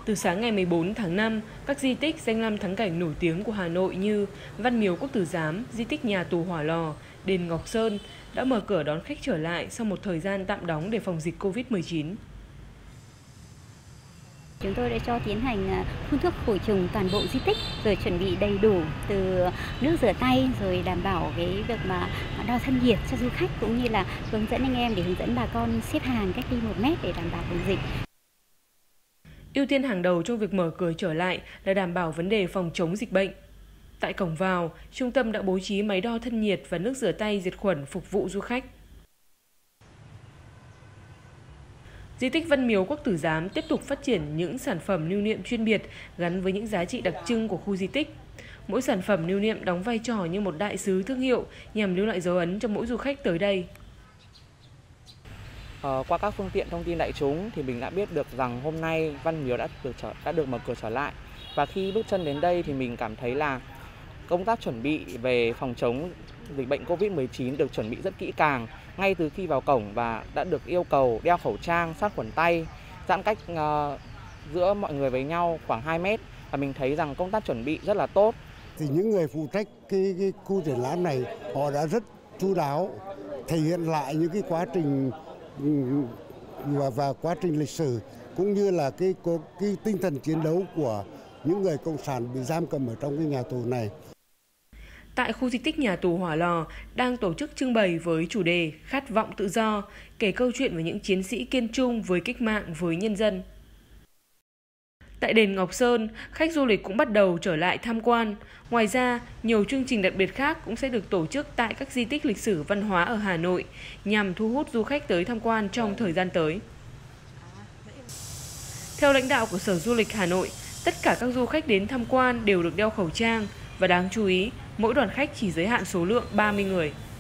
Từ sáng ngày 14 tháng 5, các di tích danh lam thắng cảnh nổi tiếng của Hà Nội như Văn Miếu Quốc Tử Giám, di tích nhà tù Hỏa Lò, đền Ngọc Sơn đã mở cửa đón khách trở lại sau một thời gian tạm đóng để phòng dịch Covid-19. Chúng tôi đã cho tiến hành phun thuốc khử trùng toàn bộ di tích, rồi chuẩn bị đầy đủ từ nước rửa tay, rồi đảm bảo cái việc mà đo thân nhiệt cho du khách, cũng như là hướng dẫn anh em để hướng dẫn bà con xếp hàng cách ly 1 mét để đảm bảo phòng dịch. Ưu tiên hàng đầu trong việc mở cửa trở lại là đảm bảo vấn đề phòng chống dịch bệnh. Tại cổng vào, trung tâm đã bố trí máy đo thân nhiệt và nước rửa tay diệt khuẩn phục vụ du khách. Di tích Văn Miếu Quốc Tử Giám tiếp tục phát triển những sản phẩm lưu niệm chuyên biệt gắn với những giá trị đặc trưng của khu di tích. Mỗi sản phẩm lưu niệm đóng vai trò như một đại sứ thương hiệu nhằm lưu lại dấu ấn cho mỗi du khách tới đây. Qua các phương tiện thông tin đại chúng thì mình đã biết được rằng hôm nay Văn Miếu đã được mở cửa trở lại. Và khi bước chân đến đây thì mình cảm thấy là công tác chuẩn bị về phòng chống dịch bệnh Covid-19 được chuẩn bị rất kỹ càng ngay từ khi vào cổng, và đã được yêu cầu đeo khẩu trang, sát khuẩn tay, giãn cách giữa mọi người với nhau khoảng 2 mét. Và mình thấy rằng công tác chuẩn bị rất là tốt. Thì những người phụ trách cái khu triển lãm này họ đã rất chu đáo thể hiện lại những cái quá trình và quá trình lịch sử, cũng như là cái tinh thần chiến đấu của những người cộng sản bị giam cầm ở trong cái nhà tù này. Tại khu di tích nhà tù Hỏa Lò đang tổ chức trưng bày với chủ đề Khát vọng tự do, kể câu chuyện về những chiến sĩ kiên trung với cách mạng với nhân dân. Tại đền Ngọc Sơn, khách du lịch cũng bắt đầu trở lại tham quan. Ngoài ra, nhiều chương trình đặc biệt khác cũng sẽ được tổ chức tại các di tích lịch sử văn hóa ở Hà Nội nhằm thu hút du khách tới tham quan trong thời gian tới. Theo lãnh đạo của Sở Du lịch Hà Nội, tất cả các du khách đến tham quan đều được đeo khẩu trang và đáng chú ý, mỗi đoàn khách chỉ giới hạn số lượng 30 người.